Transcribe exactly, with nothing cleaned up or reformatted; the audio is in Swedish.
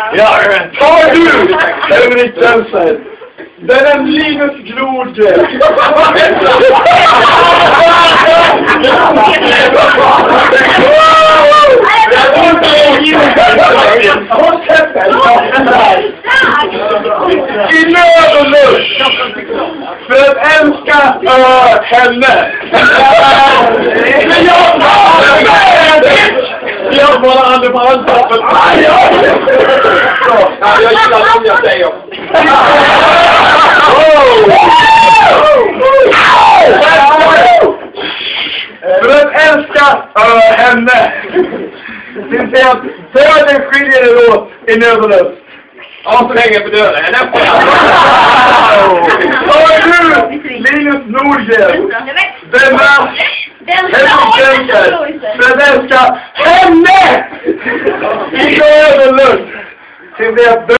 Ja, tar du Henric Denzler. Den är Linus Glodgren. I nöd och lust. För att älska uh, henne. Men jag tar med. Jag bara hade på handtappen. Jag gillar som jag säger. För att älska uh, henne. Syns det att döden skiljer er åt i nödlöst. Ja, så länge för döden. En efter. Tar du Linus Nordgren. Denna Henric Denzler. För att älska henne. I nödlöst. Syns det att